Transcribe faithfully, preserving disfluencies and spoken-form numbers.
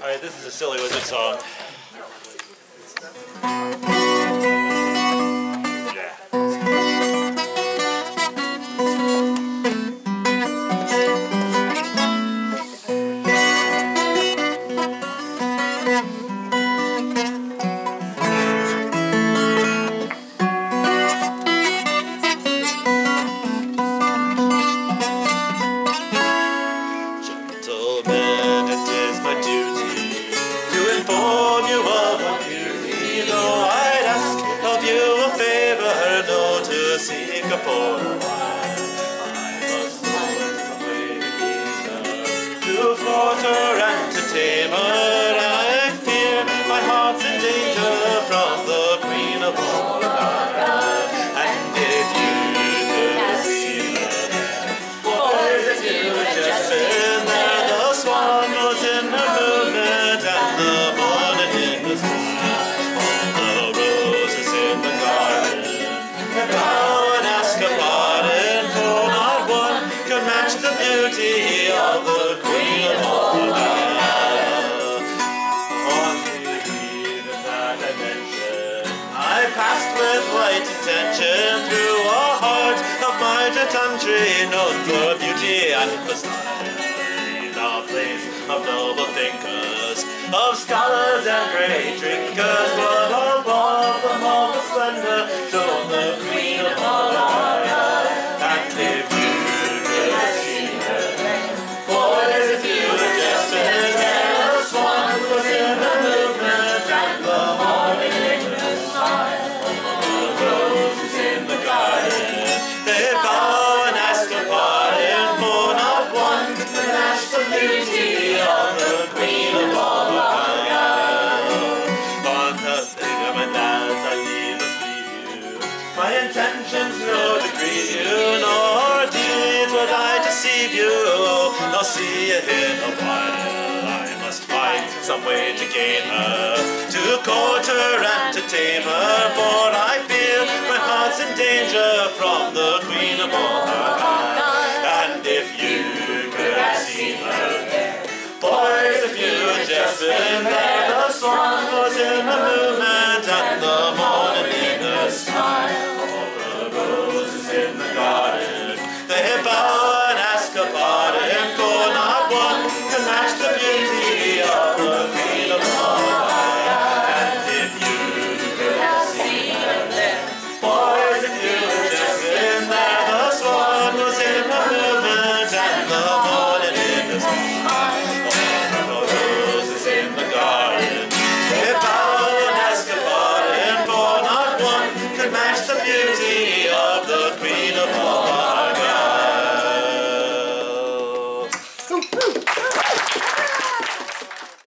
Alright, this is a Silly Wizard song. Yeah. Gentlemen, it is my duty to inform you of my beauty, though I'd ask of you a favor, no to seek a for a while. I must find some way to keep her, to thwart her and to tame her. I fear my heart's in danger from the Queen of all Ireland. And if you could see her, boys, if you had just been there, the swan was in her movement and the morning in the sky, all the roses in the garden. And bow and ask a pardon, for not one could match the beauty of the Queen of all Ireland. On the eve that I mentioned, I passed with light intention through a heart of my country, known for beauty and for style, a place of noble thinkers, of scholars and great drinkers, but above them all the splendor shone the Queen of all Ireland. And if you could see her, boys, if you had just been there, the swan was in her movement and the morning in the sky, the roses in the garden. They bow and ask a pardon, for not one could match the beauty of the Queen of all Ireland. On the ligament as I leave us leave you, my intentions no deceive you, nor deeds would I deceive you, nor see you in a while. I must find some way to gain her, to court her and to tame her, for I feel my heart's in danger from the Queen of all Ireland. And if you could see her, boys, if you had just been there,